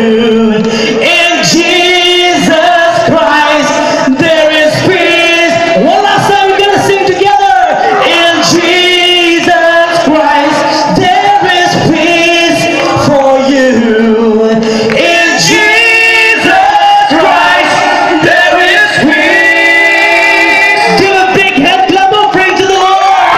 In Jesus Christ there is peace. One last time we're gonna sing together. In Jesus Christ there is peace for you. In Jesus Christ there is peace. Give a big hand clap of praise to the Lord.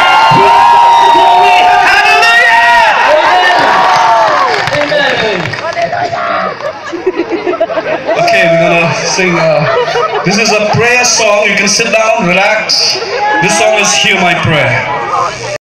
Okay, we're gonna sing. This is a prayer song. You can sit down, relax. This song is Hear My Prayer.